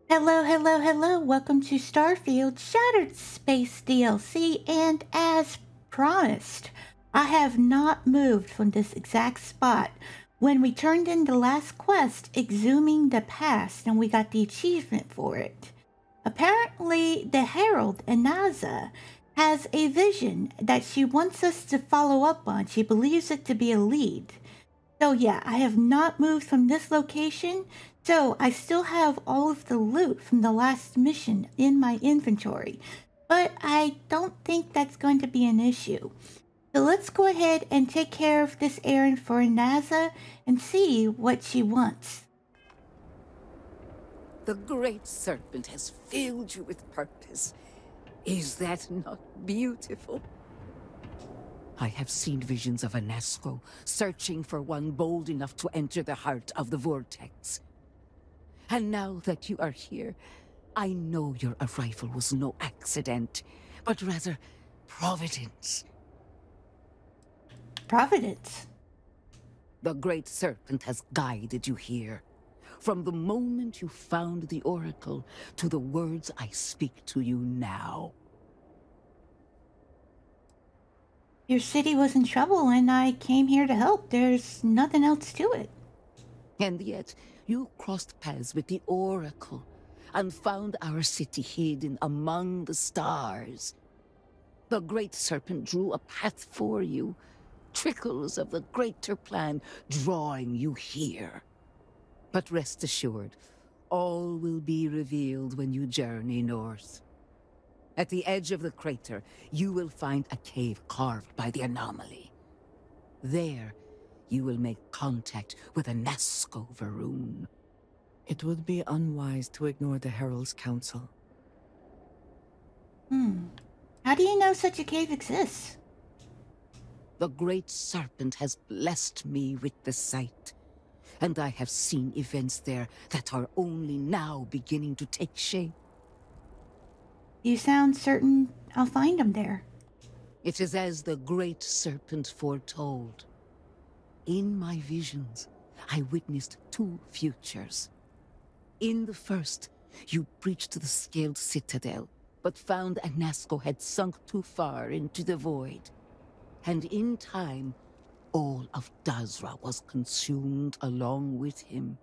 Hello, hello, hello. Welcome to Starfield Shattered Space DLC. And as promised, I have not moved from this exact spot when we turned in the last quest, exhuming the past, and we got the achievement for it. Apparently, the herald, Andreja, has a vision that she wants us to follow up on. She believes it to be a lead. So yeah, I have not moved from this location, so I still have all of the loot from the last mission in my inventory. But I don't think that's going to be an issue. So let's go ahead and take care of this errand for Andreja and see what she wants. The great Serpent has filled you with purpose. Is that not beautiful? I have seen visions of Masako searching for one bold enough to enter the heart of the vortex. And now that you are here, I know your arrival was no accident, but rather providence. Providence? The great Serpent has guided you here. From the moment you found the Oracle to the words I speak to you now. Your city was in trouble and I came here to help. There's nothing else to it. And yet, you crossed paths with the Oracle and found our city hidden among the stars. The great Serpent drew a path for you, trickles of the greater plan drawing you here. But rest assured, all will be revealed when you journey north. At the edge of the crater, you will find a cave carved by the anomaly. There, you will make contact with a Masako Varun. It would be unwise to ignore the Herald's counsel. How do you know such a cave exists? The great Serpent has blessed me with the sight, and I have seen events there that are only now beginning to take shape. You sound certain I'll find them there. It is as the great Serpent foretold. In my visions, I witnessed two futures. In the first, you breached the scaled citadel, but found Masako had sunk too far into the void. And in time, all of Dazra was consumed along with him.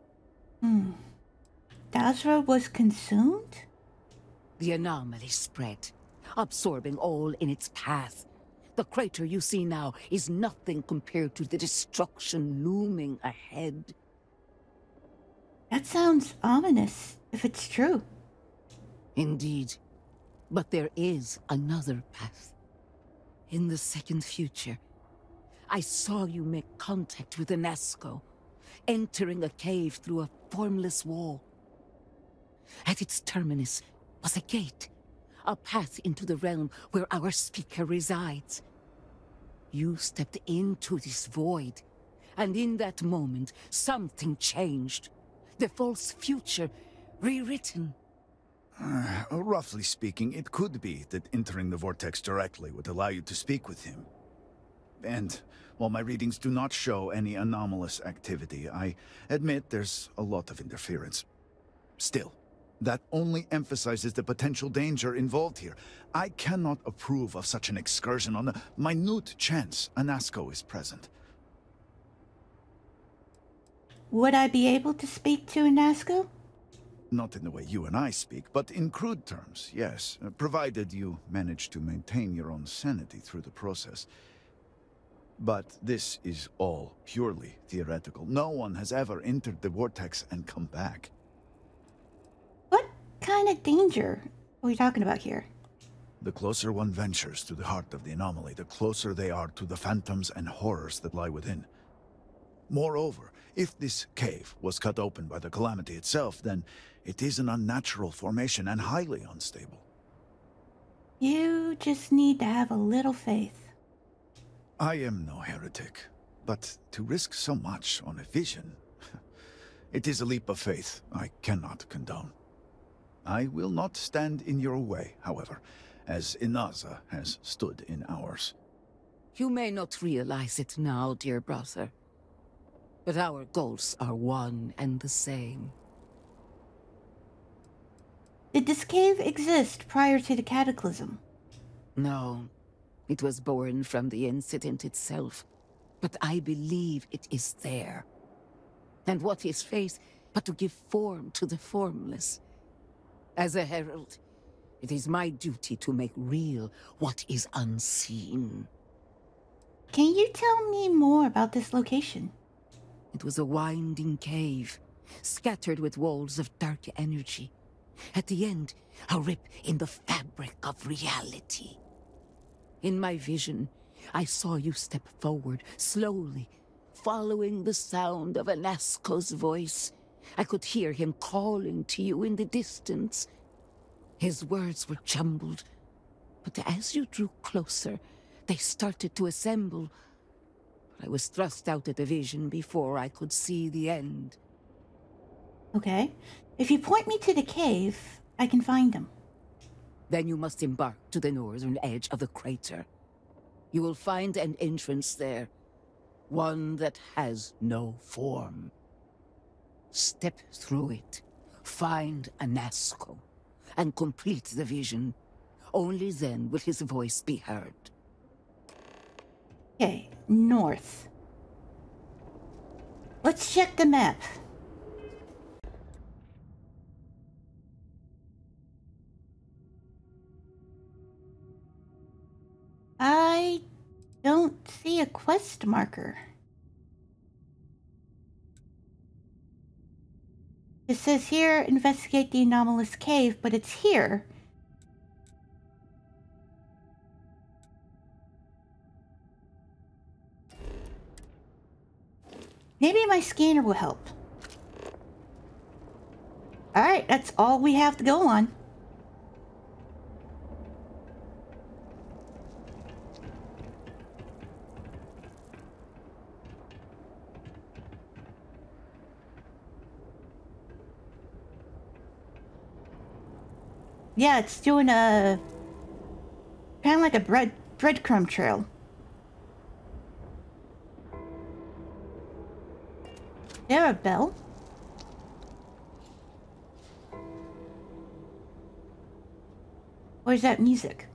Dazra was consumed? The anomaly spread, absorbing all in its path. The crater you see now is nothing compared to the destruction looming ahead. That sounds ominous, if it's true. Indeed. But there is another path. In the second future, I saw you make contact with Masako, entering a cave through a formless wall. At its terminus was a gate, a path into the realm where our speaker resides. You stepped into this void, and in that moment, something changed. The false future, rewritten. Roughly speaking, it could be that entering the vortex directly would allow you to speak with him. And while my readings do not show any anomalous activity, I admit there's a lot of interference. Still, that only emphasizes the potential danger involved here. I cannot approve of such an excursion on the minute chance Masako is present. Would I be able to speak to Masako? Not in the way you and I speak, but in crude terms, yes, provided you manage to maintain your own sanity through the process. But this is all purely theoretical. No one has ever entered the vortex and come back. What kind of danger are we talking about here? The closer one ventures to the heart of the anomaly, the closer they are to the phantoms and horrors that lie within. Moreover, if this cave was cut open by the calamity itself, then it is an unnatural formation and highly unstable. You just need to have a little faith. I am no heretic, but to risk so much on a vision, it is a leap of faith I cannot condone. I will not stand in your way, however, as Andreja has stood in ours. You may not realize it now, dear brother, but our goals are one and the same. Did this cave exist prior to the cataclysm? No, it was born from the incident itself. But I believe it is there. And what is faith but to give form to the formless? As a herald, it is my duty to make real what is unseen. Can you tell me more about this location? It was a winding cave, scattered with walls of dark energy. At the end, a rip in the fabric of reality. In my vision, I saw you step forward, slowly, following the sound of Anasko's voice. I could hear him calling to you in the distance. His words were jumbled, but as you drew closer, they started to assemble. I was thrust out of the vision before I could see the end. Okay. If you point me to the cave, I can find him. Then you must embark to the northern edge of the crater. You will find an entrance there, one that has no form. Step through it, find Anasko, and complete the vision. Only then will his voice be heard. Okay, north. Let's check the map. I don't see a quest marker. It says here, investigate the anomalous cave, but it's here. Maybe my scanner will help. Alright, that's all we have to go on. Yeah, it's doing a kind of like a breadcrumb trail. There a bell? Or is that music?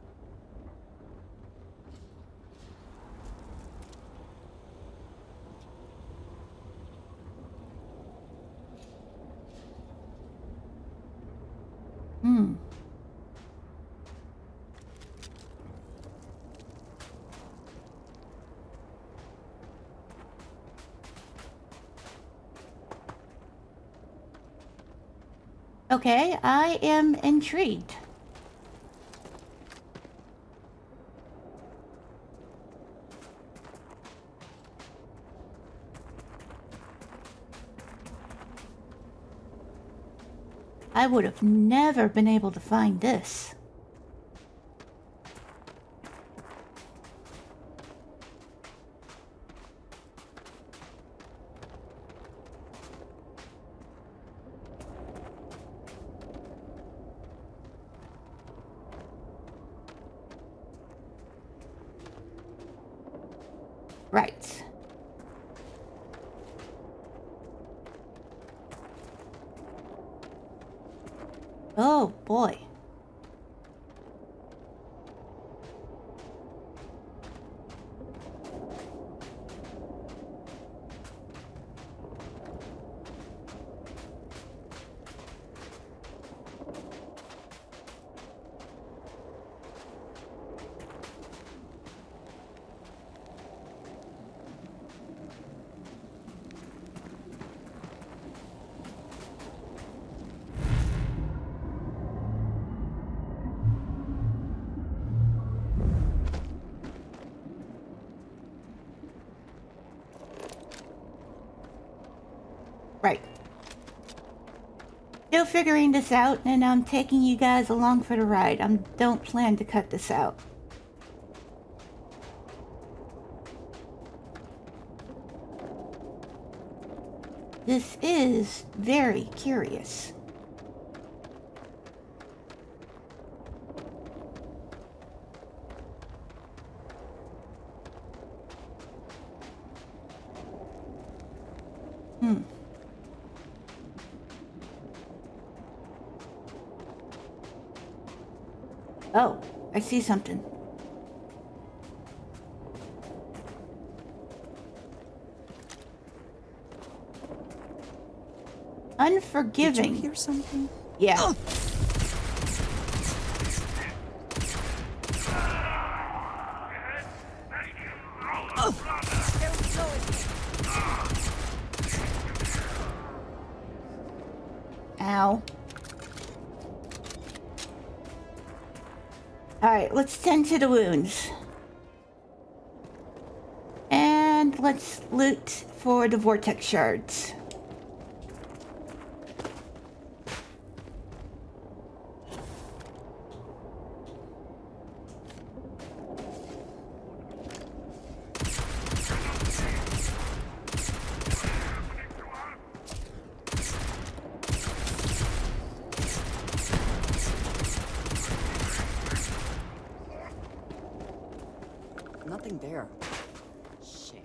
Okay, I am intrigued. I would have never been able to find this. Right. Oh boy. Right. Still figuring this out, and I'm taking you guys along for the ride. I don't plan to cut this out. This is very curious. Oh, I see something. Unforgiving. Did you hear something? Yeah. Oh. Ow. Alright, let's tend to the wounds. And let's loot for the vortex shards. Nothing there. Shit.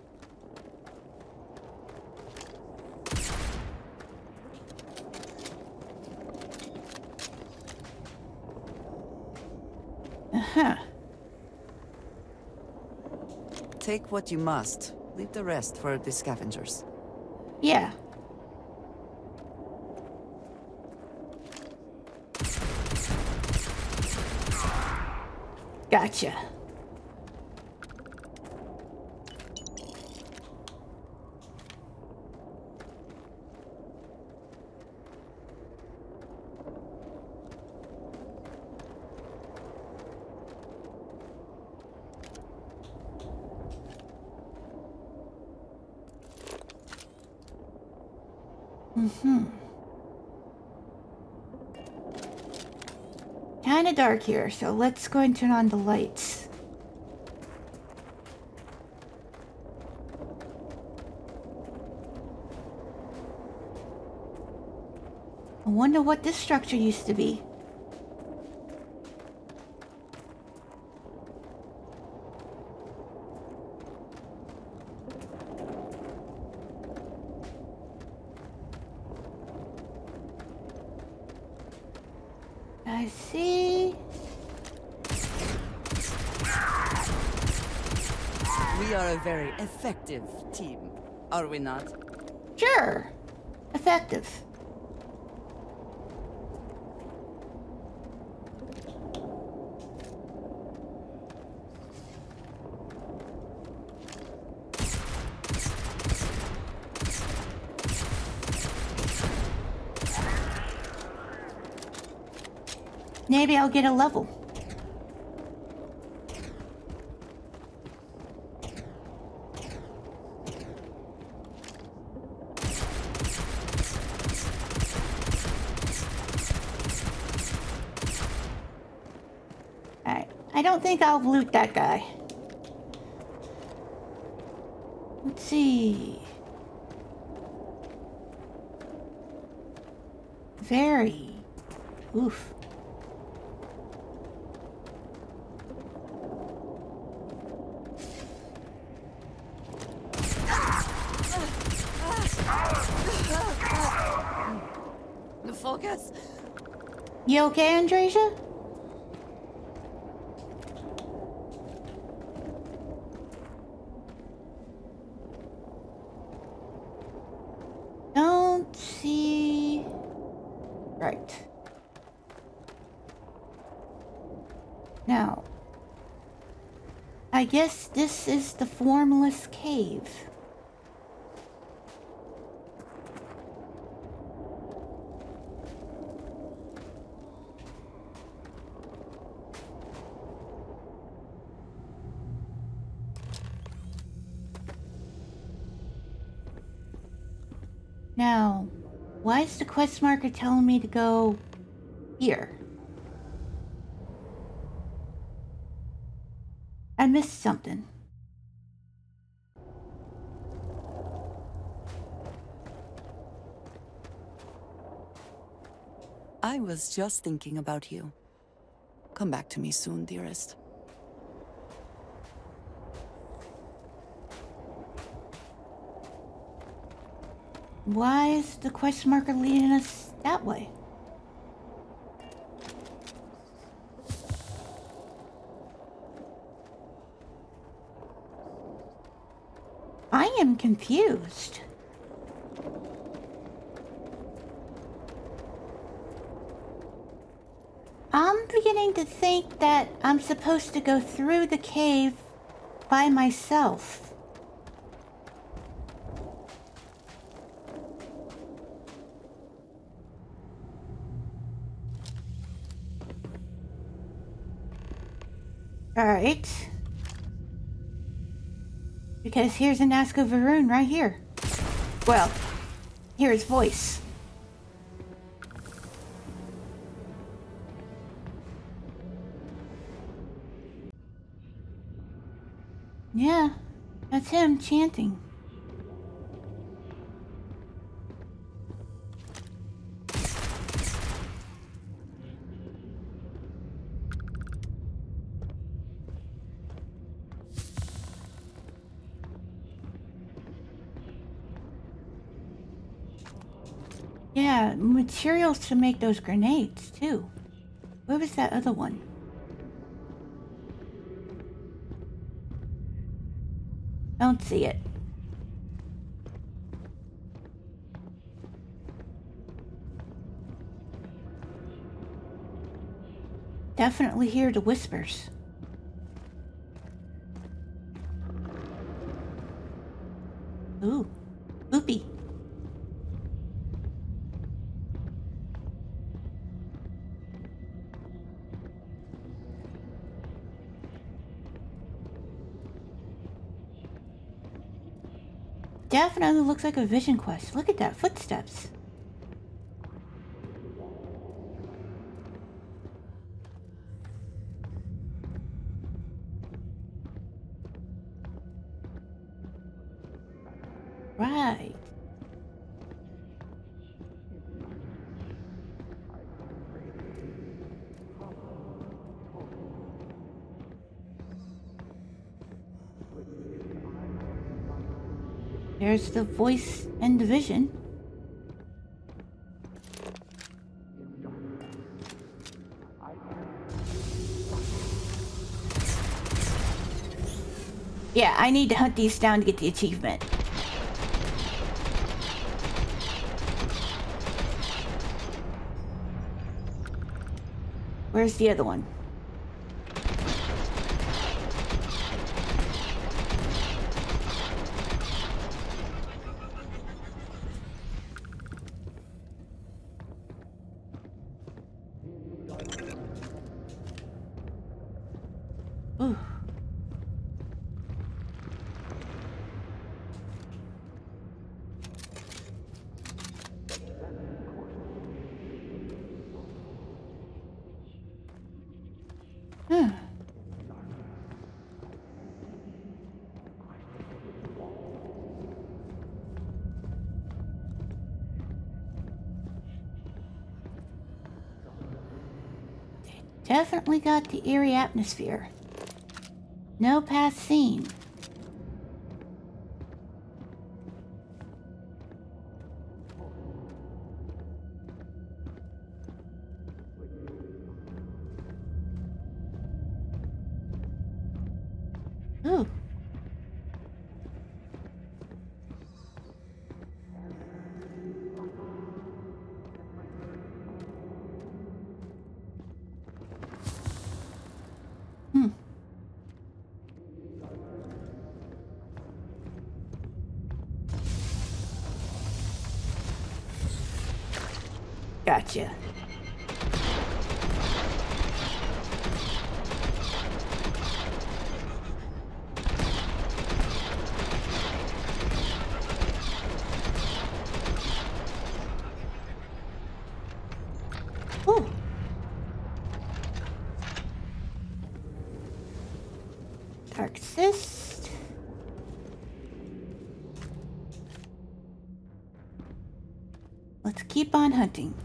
Uh-huh. Take what you must. Leave the rest for the scavengers. Yeah. Gotcha. Kind of dark here, so let's go and turn on the lights. I wonder what this structure used to be. I see. We are a very effective team, are we not? Sure. Effective. Maybe I'll get a level. Alright, I don't think I'll loot that guy. Let's see. Very. Oof. Focus. You okay, Andreja? Don't see... Right. Now, I guess this is the formless cave. Now, why is the quest marker telling me to go here? I missed something. I was just thinking about you. Come back to me soon, dearest. Why is the quest marker leading us that way? confused. I'm beginning to think that I'm supposed to go through the cave by myself. Alright. Because here's a Nazca Varun right here. Well, hear his voice. Yeah, that's him chanting. Yeah, materials to make those grenades, too. Where was that other one? Don't see it. Definitely hear the whispers. Ooh, loopy. Definitely looks like a vision quest. Look at that, footsteps. Right. There's the voice and the vision. Yeah, I need to hunt these down to get the achievement. Where's the other one? Ooh. Definitely got the eerie atmosphere. No path seen. Ooh. Gotcha. Ooh. Dark cyst. Let's keep on hunting.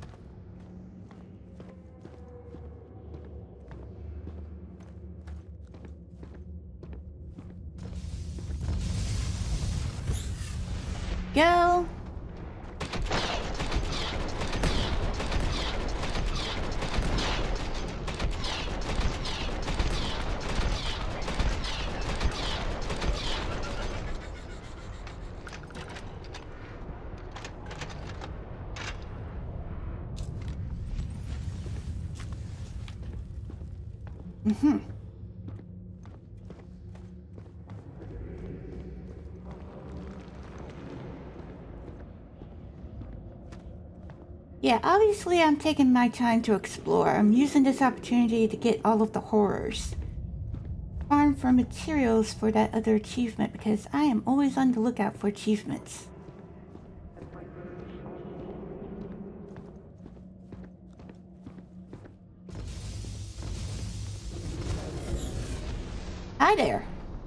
Go. Mm-hmm. Yeah, obviously I'm taking my time to explore. I'm using this opportunity to get all of the horrors. Farm for materials for that other achievement because I am always on the lookout for achievements. Hi there.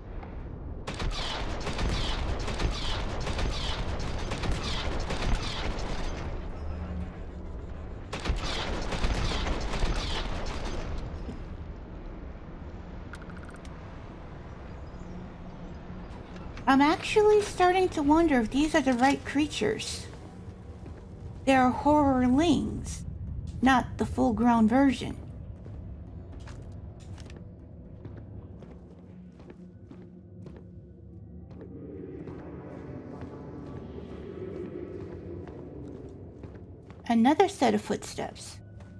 I'm actually starting to wonder if these are the right creatures. They're horrorlings, not the full-grown version. Another set of footsteps.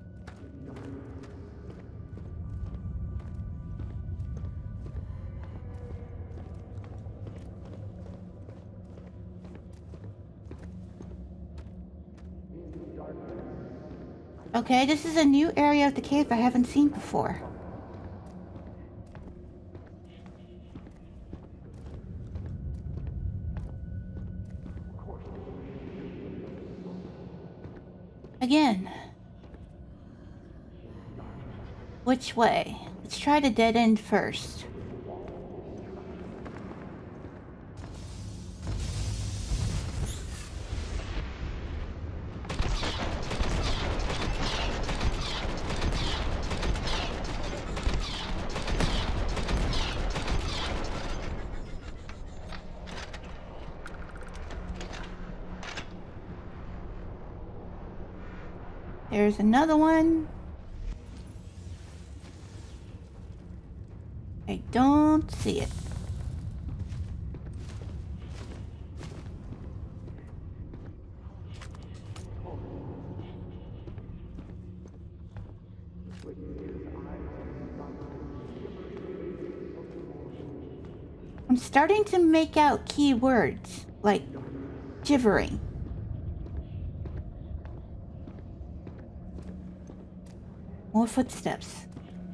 Okay, this is a new area of the cave I haven't seen before. Again. Which way? Let's try the dead end first. There's another one. I don't see it. I'm starting to make out key words, like shivering. More footsteps.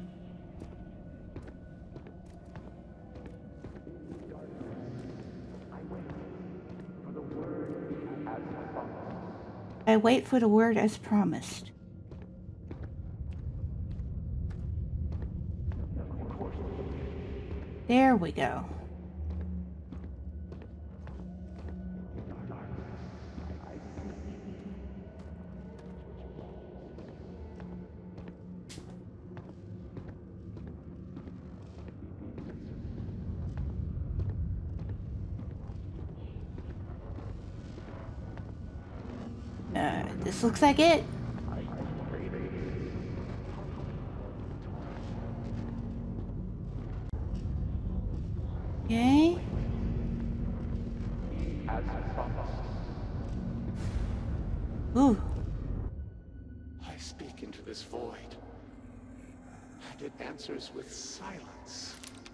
I wait for the word as promised. There we go. This looks like it. Okay. Ooh. I speak into this void, and it answers with silence.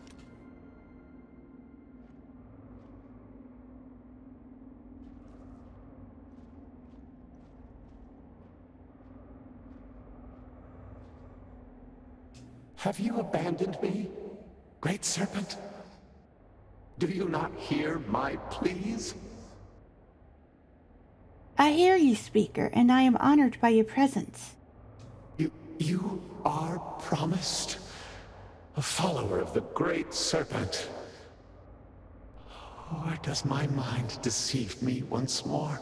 Have you abandoned me, Great Serpent? Do you not hear my pleas? I hear you, Speaker, and I am honored by your presence. You are promised? A follower of the Great Serpent. Or does my mind deceive me once more?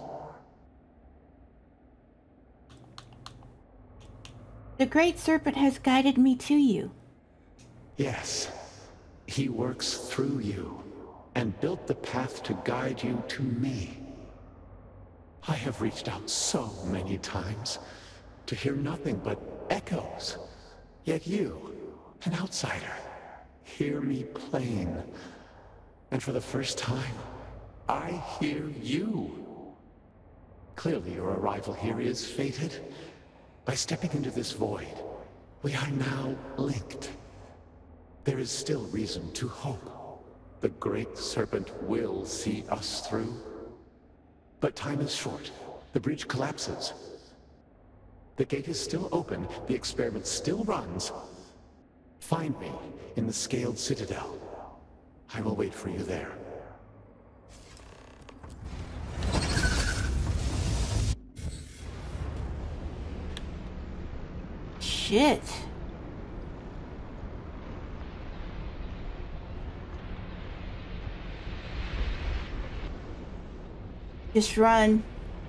The Great Serpent has guided me to you. Yes. He works through you, and built the path to guide you to me. I have reached out so many times, to hear nothing but echoes. Yet you, an outsider, hear me plain. And for the first time, I hear you. Clearly your arrival here is fated. By stepping into this void, we are now linked. There is still reason to hope. The great Serpent will see us through. But time is short. The bridge collapses. The gate is still open. The experiment still runs. Find me in the Scaled Citadel. I will wait for you there. Shit. Just run.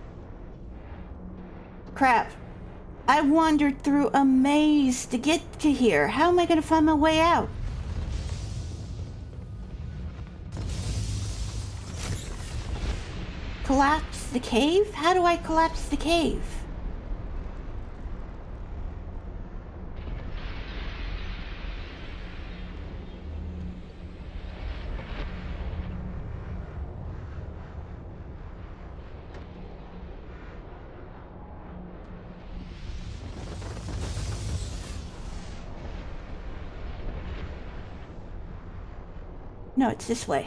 Crap. I wandered through a maze to get to here. How am I gonna find my way out? Collapse the cave? How do I collapse the cave? No, it's this way.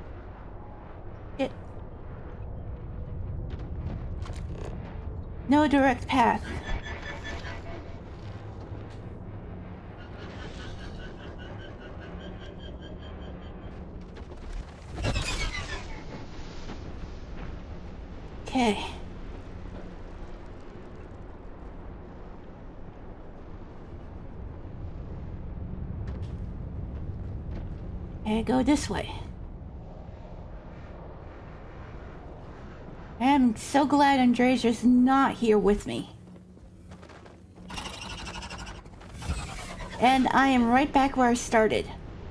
No direct path. Okay. Okay, go this way. I'm so glad Andreja's not here with me. And I am right back where I started.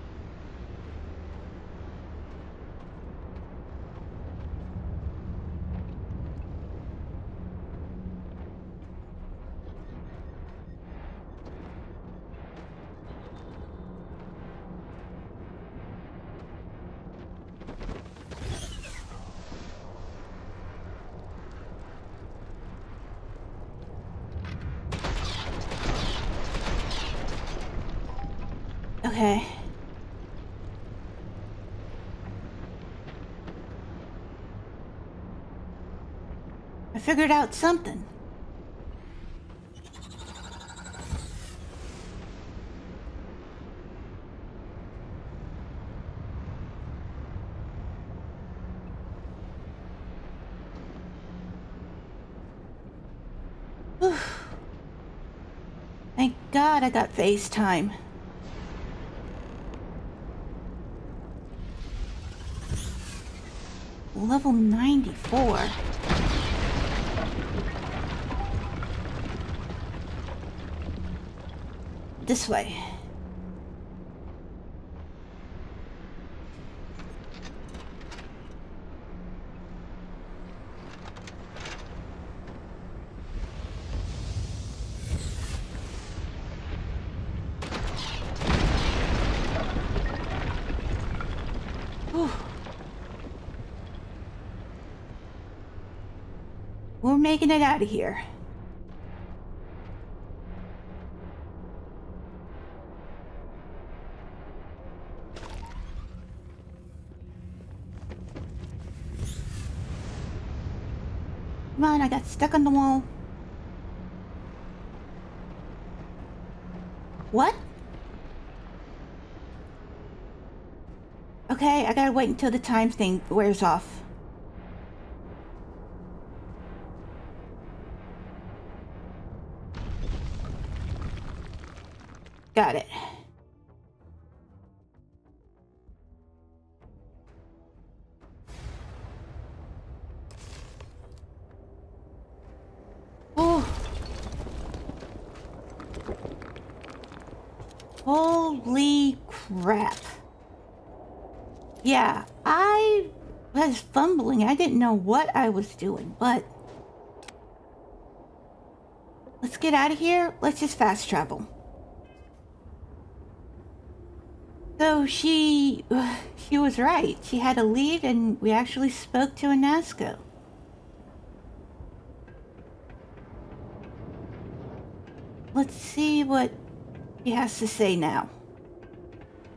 Okay. I figured out something. Whew. Thank God I got FaceTime. Level 94. This way. Whew. We're making it out of here. Come on, I got stuck on the wall. What? Okay, I gotta wait until the time thing wears off. Got it. Oh. Holy crap. Yeah, I was fumbling. I didn't know what I was doing, but let's get out of here. Let's just fast travel. So she was right. She had a lead, and we actually spoke to Masako. Let's see what he has to say now.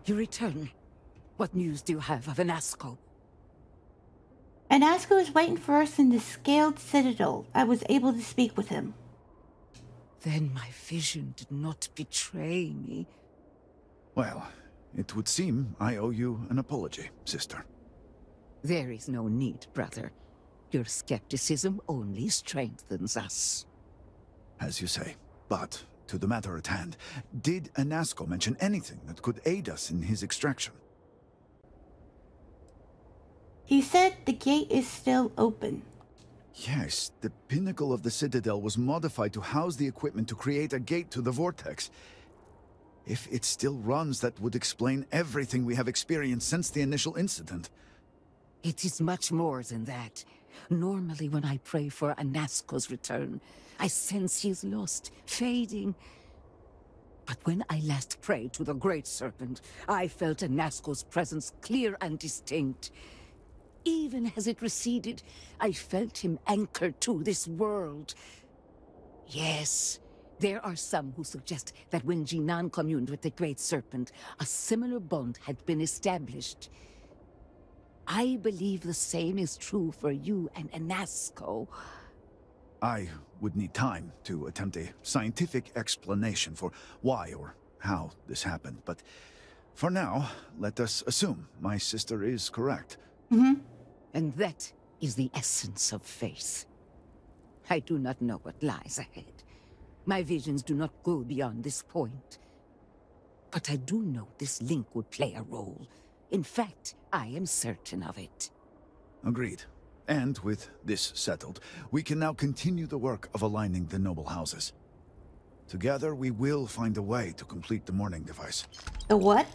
You return. What news do you have of Anasco? Anasco is waiting for us in the Scaled Citadel. I was able to speak with him. Then my vision did not betray me. Well, it would seem I owe you an apology, sister. There is no need, brother. Your skepticism only strengthens us. As you say. But, to the matter at hand, did Anasco mention anything that could aid us in his extraction? He said the gate is still open. Yes, the pinnacle of the Citadel was modified to house the equipment to create a gate to the Vortex. If it still runs, that would explain everything we have experienced since the initial incident. It is much more than that. Normally when I pray for Anasco's return, I sense he is lost, fading. But when I last prayed to the Great Serpent, I felt Anasco's presence clear and distinct. Even as it receded, I felt him anchored to this world. Yes, there are some who suggest that when Jinan communed with the Great Serpent, a similar bond had been established. I believe the same is true for you and Anasco. I would need time to attempt a scientific explanation for why or how this happened, but for now, let us assume my sister is correct. Mm-hmm. And that is the essence of faith. I do not know what lies ahead. My visions do not go beyond this point. But I do know this link would play a role. In fact, I am certain of it. Agreed. And with this settled, we can now continue the work of aligning the noble houses. Together, we will find a way to complete the mourning device. The what?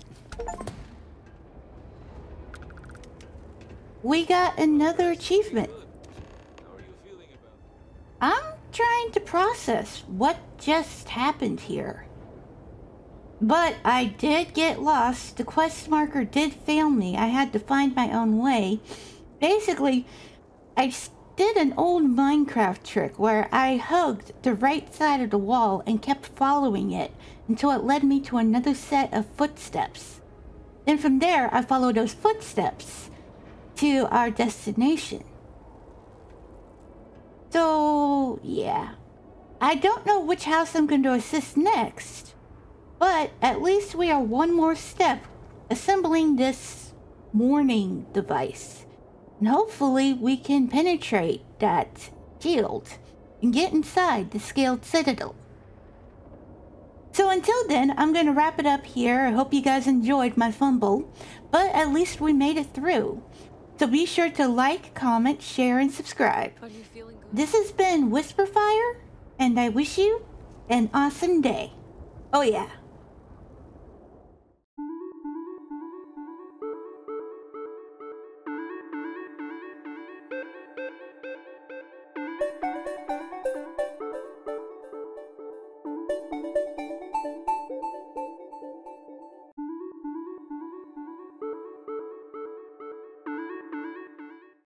We got another achievement. I'm trying to process what just happened here. But I did get lost. The quest marker did fail me. I had to find my own way. Basically, I did an old Minecraft trick where I hugged the right side of the wall and kept following it until it led me to another set of footsteps. Then from there, I followed those footsteps to our destination. So, yeah. I don't know which house I'm going to assist next. But at least we are one more step assembling this mourning device. And hopefully we can penetrate that shield and get inside the Scaled Citadel. So until then, I'm going to wrap it up here. I hope you guys enjoyed my fumble, but at least we made it through. So be sure to like, comment, share, and subscribe. This has been Whisperfire, and I wish you an awesome day. Oh yeah.